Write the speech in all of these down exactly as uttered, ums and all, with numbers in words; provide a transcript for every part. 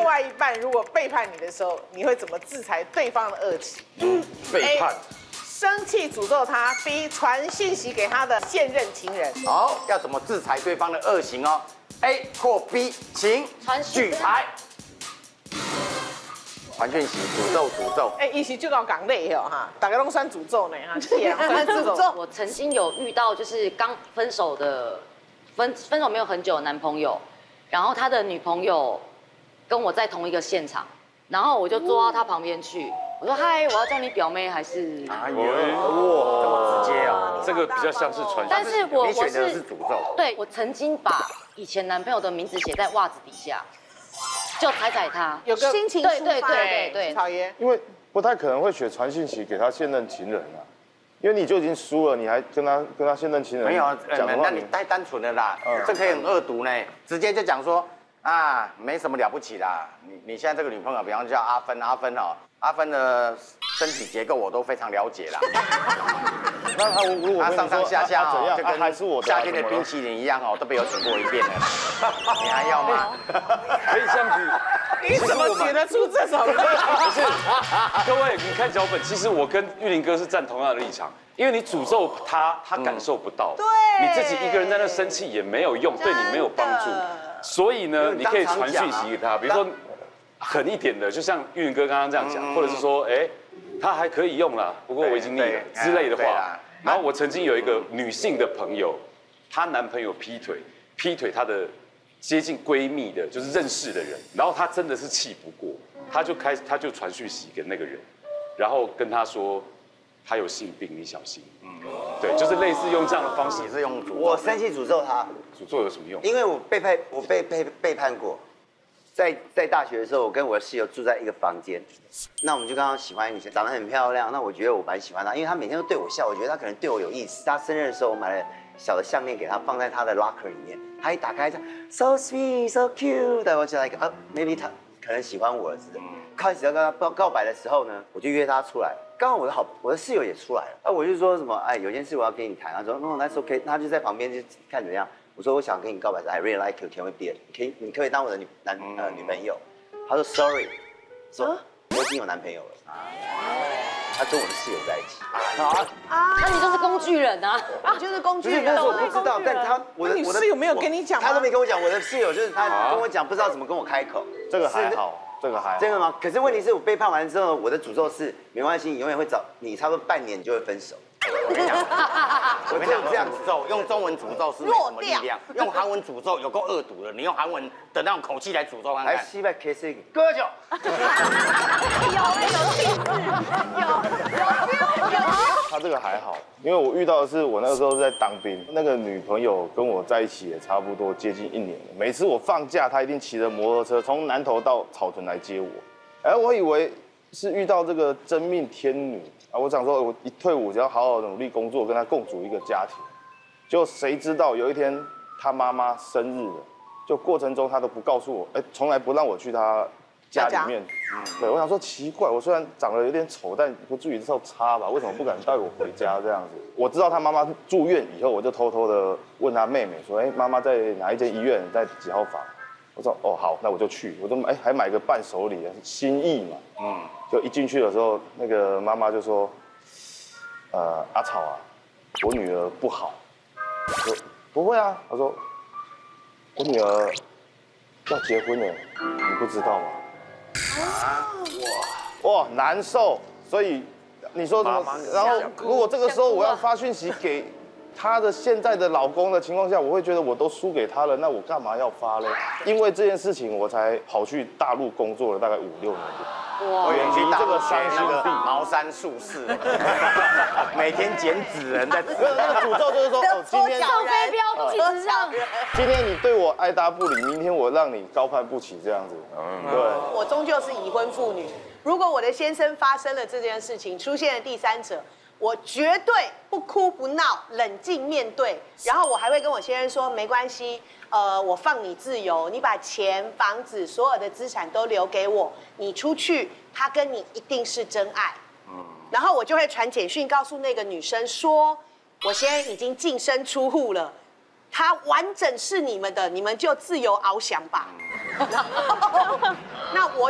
另外一半如果背叛你的时候，你会怎么制裁对方的恶习？ 背叛。 生气诅咒他 ，B 传信息给他的现任情人。 好，要怎么制裁对方的恶行哦 ？A 或 B， 请举牌。传讯息，诅咒，诅咒。 哎，一起就到港内哦哈，大家都算诅咒呢哈，是啊，算诅咒。 我曾经有遇到就是刚分手的，分分手没有很久的男朋友，然后他的女朋友跟我在同一个现场，然后我就坐到他旁边去。 我说嗨，我要叫你表妹还是？ 哎呦，哇，这么直接哦！ 这个比较像是传， 但是我你我选的是诅咒。 对，我曾经把以前男朋友的名字写在袜子底下，就踩踩他， 有个心情对对对对对。 草爷， 因为不太可能会写传讯息给他现任情人啊，因为你就已经输了，你还跟他跟他现任情人没有啊， 讲的话， 那你太单纯了啦，这可以很恶毒呢，直接就讲说啊，没什么了不起啦，你你现在这个女朋友，比方叫阿芬，阿芬哦。 阿芬的身体结构我都非常了解啦。 那他如果他上上下下哦，就还是我夏天的冰淇淋一样哦，都被我请过一遍了。你还要吗？ 可以这样子。 你怎么写得出这首歌？ 不是，各位，你看脚本，其实我跟玉林哥是站同样的立场，因为你诅咒他，他感受不到。 对。 你自己一个人在那生气也没有用，对你没有帮助。所以呢，你可以传讯息给他，比如说。 狠一点的，就像玉林哥刚刚这样讲，或者是说，哎，他还可以用啦，不过我已经腻了之类的话。然后我曾经有一个女性的朋友，她男朋友劈腿，劈腿她的接近闺蜜的，就是认识的人，然后她真的是气不过，她就开，她就传讯息给那个人，然后跟他说，他有性病，你小心。嗯，对，就是类似用这样的方式， 也是用诅咒。 我生气诅咒他， 诅咒有什么用？ 因为我背叛，我被背背叛过。 在在大学的时候，我跟我的室友住在一个房间，那我们就刚刚喜欢一个女生，长得很漂亮。那我觉得我蛮喜欢她，因为她每天都对我笑，我觉得她可能对我有意思。她生日的时候，我买了小的项链给她，放在她的 locker 里面。她一打开，就 so sweet, so cute， 我就 like， 啊 ，maybe 她可能喜欢我了似的。开始要跟她告告白的时候呢，我就约她出来。刚好我的好我的室友也出来了，啊，我就说什么，哎，有件事我要跟你谈。她说 no，that's okay， 她就在旁边就看怎么样。 我说我想跟你告白，I really like you，can we be？ 可以，你可以当我的女男呃女朋友。他说 sorry， 说我已经有男朋友了。他跟我的室友在一起。 啊啊！那你就是工具人啊！ 啊，就是工具人。 但是我不知道，但他我的你室友没有跟你讲吗？ 他都没跟我讲。我的室友就是他跟我讲，不知道怎么跟我开口。 这个还好，这个还好。 真的吗？可是问题是我背叛完之后，我的诅咒是没关系，你永远会找你，差不多半年你就会分手。 我跟你讲，我跟你讲，这样诅咒用中文诅咒是没什么力量，用韩文诅咒有够恶毒的。你用韩文的那种口气来诅咒看看。 来，西北 kissing， 喝酒。 有有气势，有有有。 他这个还好，因为我遇到的是我那个时候是在当兵，那个女朋友跟我在一起也差不多接近一年了。每次我放假，她一定骑着摩托车从南投到草屯来接我。哎，我以为是遇到这个真命天女。 啊，我想说，我一退伍就要好好努力工作，跟他共组一个家庭。结果谁知道有一天他妈妈生日了，就过程中他都不告诉我，哎，从来不让我去他家里面。对，我想说奇怪，我虽然长得有点丑，但不至于这么差吧？为什么不敢带我回家这样子？我知道他妈妈住院以后，我就偷偷的问他妹妹说，哎，妈妈在哪一间医院，在几号房？我说哦好，那我就去，我就哎还买个伴手礼，心意嘛，嗯。 就一进去的时候，那个妈妈就说：“呃，阿草啊，我女儿不好。”我说：“不会啊。”她说：“我女儿要结婚了，你不知道吗？”啊！哇哇难受，所以你说怎么？然后如果这个时候我要发讯息给她的现在的老公的情况下，我会觉得我都输给他了，那我干嘛要发呢？因为这件事情，我才跑去大陆工作了大概五六年。 我远离这个伤心地，茅山术士，每天剪纸人在。 没有那个诅咒就是说，哦，今天上飞镖，气质上。 今天你对我爱答不理，明天我让你高攀不起，这样子。嗯，对。 我终究是已婚妇女，如果我的先生发生了这件事情，出现了第三者，我绝对不哭不闹，冷静面对，然后我还会跟我先生说，没关系。 呃，我放你自由，你把钱、房子、所有的资产都留给我，你出去，他跟你一定是真爱。嗯，然后我就会传简讯告诉那个女生说，我现在已经净身出户了，他完整是你们的，你们就自由翱翔吧。然后，那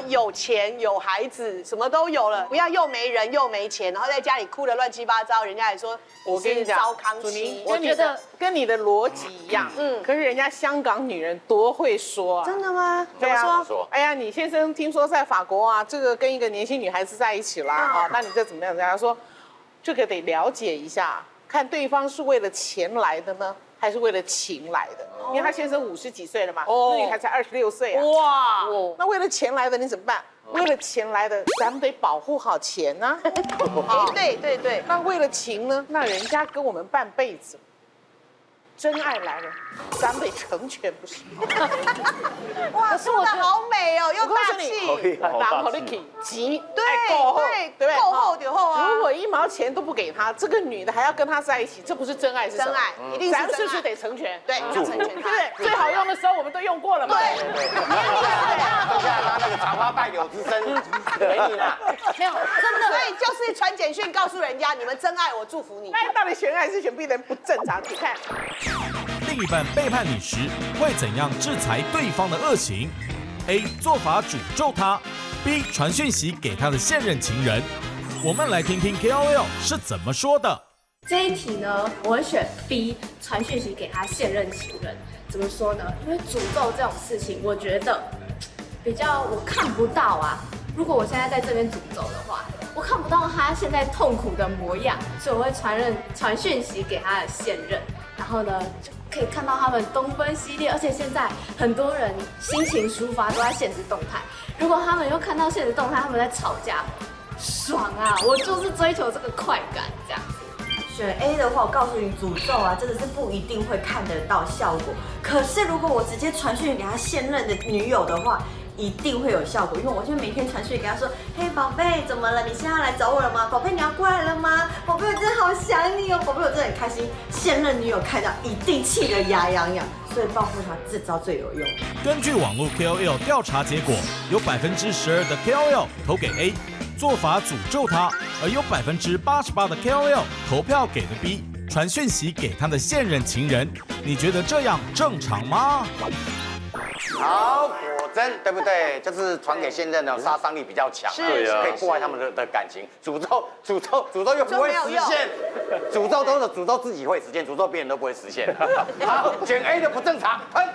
有钱有孩子，什么都有了，不要又没人又没钱，然后在家里哭得乱七八糟，人家还说我跟你讲， 糟糠妻。 我觉得跟你的逻辑一样，嗯，可是人家香港女人多会说啊， 真的吗？ 对啊， 怎么说？ 哎呀，你先生听说在法国啊，这个跟一个年轻女孩子在一起啦，啊，那你这怎么样？人家说这个得了解一下，看对方是为了钱来的呢，还是为了情来的？因为他先生五十几岁了嘛，那女孩才二十六岁啊，哇，那为了钱来的你怎么办？为了钱来的，咱们得保护好钱呢。 哎，对对对。 那为了情呢？那人家跟我们半辈子，真爱来了，咱们得成全不是？ 哇，说的好美哦，又大气， 大气，急， 对够厚，对不对？ 够厚就厚啊。 如果一毛钱都不给他，这个女的还要跟他在一起，这不是真爱是什么？ 真爱，一定是真爱。 咱们是不是得成全？ 对，要成全他。 对不对？最好用的时候我们都用过了嘛。 对。 接下来拿那个茶花败柳之身给你啦。 没有，真的。所以就是传简讯告诉人家，你们真爱，我祝福你。 那到底选爱是选 B 人不正常？你看。 另一半背叛你时，会怎样制裁对方的恶行 ？A. 做法诅咒他 ；B. 传讯息给他的现任情人。我们来听听 K O L 是怎么说的。 这一题呢，我会选 B， 传讯息给他现任情人。怎么说呢？因为诅咒这种事情，我觉得比较我看不到啊。如果我现在在这边诅咒的话，我看不到他现在痛苦的模样，所以我会传任传讯息给他的现任。然后呢，就可以看到他们东奔西烈，而且现在很多人心情抒发都在现实动态。如果他们又看到现实动态，他们在吵架，爽啊！我就是追求这个快感，这样子。 选 A 的话，我告诉你，诅咒啊，真的是不一定会看得到效果。可是如果我直接传讯给他现任的女友的话，一定会有效果，因为我就每天传讯给他说：“嘿，宝贝，怎么了？你现在要来找我了吗？宝贝，你要过来了吗？宝贝，我真的好想你哦，宝贝，我真的很开心。”现任女友看到一定气得牙痒痒，所以报复他这招最有用。 根据网络 K O L 调查结果，有百分之十二的 K O L 投给 A， 做法诅咒他，而有百分之八十八的 K O L 投票给了 B， 传讯息给他的现任情人。你觉得这样正常吗？ 好，果真对不对？就是传给现任的杀伤力比较强， 对啊， 可以破坏他们的的感情。诅咒，诅咒，诅咒又不会实现，诅咒都是诅咒自己会实现，诅咒别人都不会实现。好，选 A 的不正常，喷。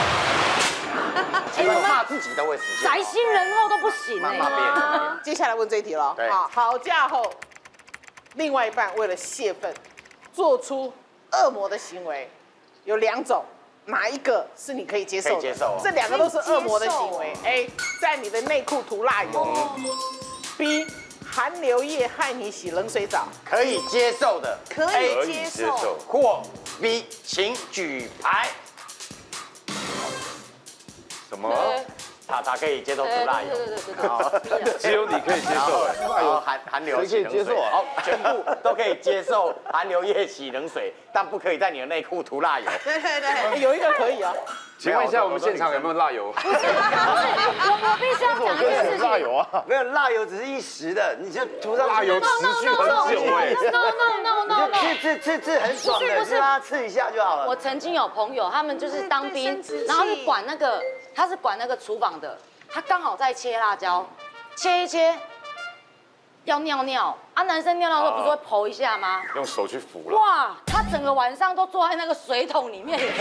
其实骂自己都会实现， 宅心仁厚都不行哎。 骂别人。 接下来问这一题了，好，吵架后，另外一半为了泄愤，做出恶魔的行为，有两种。哪一个是你可以接受的？ 可以接受。 这两个都是恶魔的行为。A， 在你的内裤涂蜡油。B， 含硫液害你洗冷水澡。 可以接受的， 可以接受。 或 B， 请举牌。 什么？ 塔塔可以接受涂蜡油， 对对对对， 只有你可以接受。 蜡油含含硫洗冷水，好，全部都可以接受含硫液洗冷水，但不可以在你的内裤涂蜡油。 对对对， 有一个可以啊。 请问一下，我们现场有没有蜡油？ 不是，我我必须要讲一件事情。 蜡油啊， 没有蜡油只是一时的，你就涂上蜡油持续很久哎。 No no no no no， 刺刺刺刺很爽的，是让它刺一下就好了。 我曾经有朋友，他们就是当兵，然后是管那个，他是管那个厨房的，他刚好在切辣椒，切一切，要尿尿啊，男生尿尿的时候不是会剖一下吗？ 用手去扶了。 哇，他整个晚上都坐在那个水桶里面。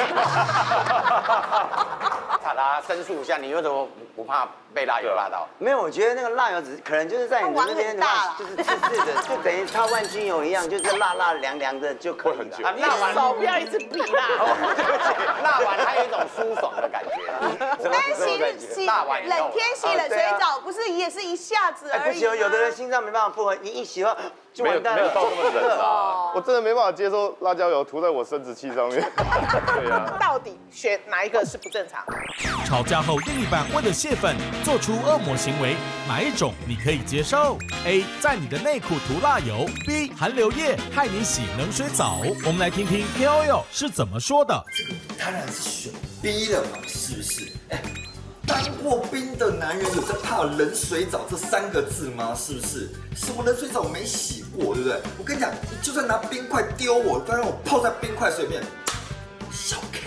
塔塔申诉一下，你为什么不怕被蜡油辣到？ 没有，我觉得那个蜡油只可能就是在你的那边的话，就是刺刺的，就等于擦万金油一样，就是辣辣凉凉的就可以了。 啊，辣完手不要一直比啦。 对不起，辣完它有一种舒爽的感觉。 但洗洗冷天洗冷水澡，不是也是一下子而已吗？ 不行，有的人心脏没办法负荷，你一洗后就完蛋了。 没有到那么冷啊。 我真的没办法接受辣椒油涂在我生殖器上面。 对啊。 到底选哪一个是不正常？ 吵架后另一半为了泄愤做出恶魔行为，哪一种你可以接受 ？A. 在你的内裤涂蜡油 ；B. 含硫液害你洗冷水澡。我们来听听 K O L 是怎么说的。 这个当然是选 B 了嘛，是不是？哎，当过兵的男人有在怕冷水澡这三个字吗？是不是？什么冷水澡我没洗过，对不对？我跟你讲，你就算拿冰块丢我，都让我泡在冰块水里面，小 K。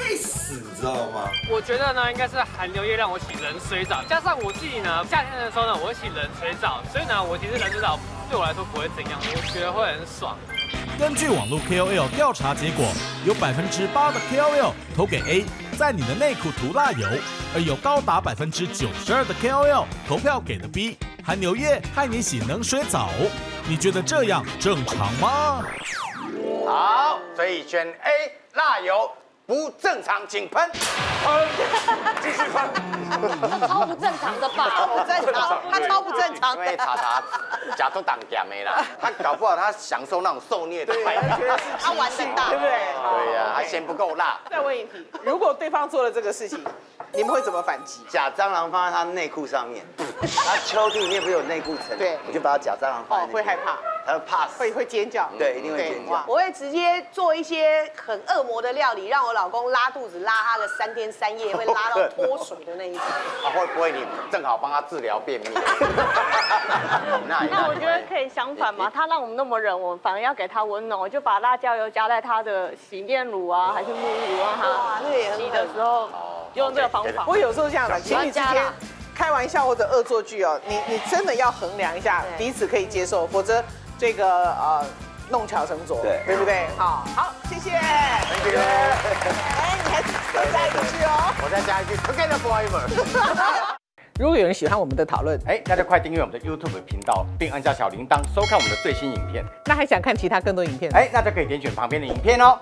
配死，你知道吗？ 我觉得呢，应该是寒流夜让我洗冷水澡，加上我自己呢，夏天的时候呢，我会洗冷水澡，所以呢，我其实冷水澡对我来说不会怎样，我觉得会很爽。 根据网络 K O L 调查结果，有百分之八的 K O L 投给 A， 在你的内裤涂蜡油，而有高达百分之九十二的 K O L 投票给了 B， 寒流夜害你洗冷水澡。你觉得这样正常吗？ 好，所以选 A 蜡油不正常，请喷。喷，继续喷。 超不正常的吧？ 超不正常，他超不正常。 因为查查假都挡点没啦，他搞不好他享受那种受虐的快感， 觉得是他玩得大， 对不对？ 对呀，还嫌不够辣。 再问一题，如果对方做了这个事情，你们会怎么反击？ 假蟑螂放在他内裤上面，他抽屉里面不是有内裤层？ 对， 我就把他假蟑螂放在哦，会害怕， 他会怕死， 会会尖叫， 对，一定会尖叫。 我会直接做一些很恶魔的料理，让我老公拉肚子，拉他个三天三夜，会拉到脱水的那一种。 啊，会不会你正好帮他治疗便秘？ 那那我觉得可以相反嘛，他让我们那么冷，我们反而要给他温暖，我就把辣椒油加在他的洗面乳啊，还是沐浴乳啊，他洗的时候用这个方法。 我有时候这样的，情侣之间开玩笑或者恶作剧哦，你你真的要衡量一下彼此可以接受，否则这个呃弄巧成拙， 对对不对？好，好，谢谢。Thank you。哎，你还再加一句哦。 我再加一句 ，Together forever。 如果有人喜欢我们的讨论， 哎，那就快订阅我们的 YouTube 频道，并按下小铃铛，收看我们的最新影片。 那还想看其他更多影片？ 哎，那就可以点选旁边的影片哦。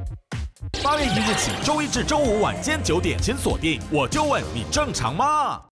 八月一日起，周一至周五晚间九点，请锁定《我就问你正常吗》。